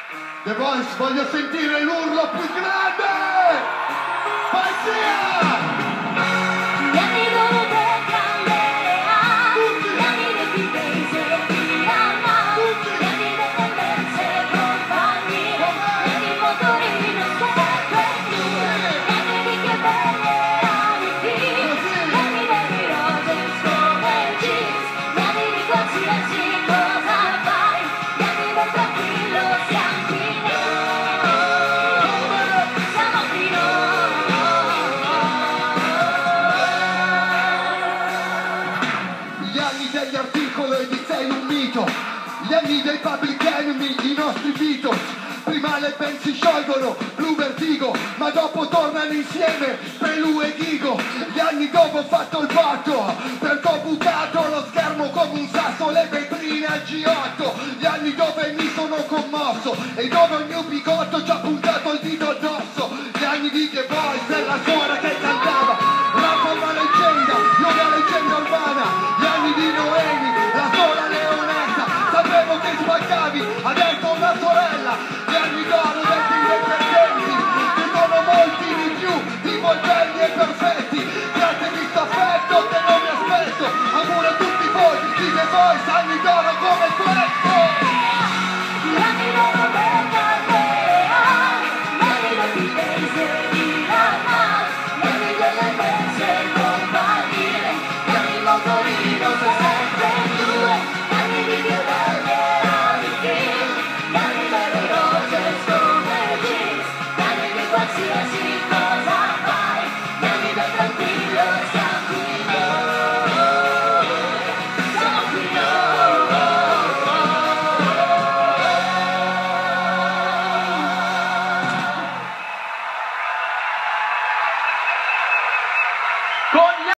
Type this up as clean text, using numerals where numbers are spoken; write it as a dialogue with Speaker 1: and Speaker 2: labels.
Speaker 1: The Voice, voglio sentire l'urlo più grande! Pazzia!
Speaker 2: Gli anni dove cambierà, gli anni dei difese di alma, gli anni delle perse compagnie, gli anni di motorino sempre più, gli anni di che belle alibi, gli anni dei roses come jeans, gli anni di qualsiasi cosa fai, gli anni del tranquillo siamo qui noi, siamo qui noi.
Speaker 1: Gli anni degli articoli e di sei un mito, gli anni dei public enemy, i nostri Beatles. Prima le band si sciolgono, Blue Vertigo, ma dopo tornano insieme Pelù e Ghigo. Gli anni dove ho fatto il botto, perché ho bucato lo schermo come un sasso, le vetrine al G8. Gli anni dove mi sono commosso e dove ogni bigotto ci ha puntato il dito addosso. Gli anni di The Voice, della suora che cantava, Rafa una leggenda, io una leggenda urbana. Gli anni di Noemi, la sola leonessa, sapevo che spaccavi, adesso una sorella. Gli anni d'oro dei indipendenti, che sono molti di più, di modelli e perfetti. Grazie di sto affetto che non mi aspetto, amore a tutti voi, di The Voice, anni d'oro come questo.
Speaker 2: Gli anni dove cambierà, gli anni dei difese di alma, gli anni delle perse compagnie, gli anni motorino sempre due, gli anni di che belle alibi, gli anni delle roses come jeans, gli anni di qualsiasi cosa fai, gli anni del tranquillo siamo qui noi, siamo qui noi.
Speaker 3: Con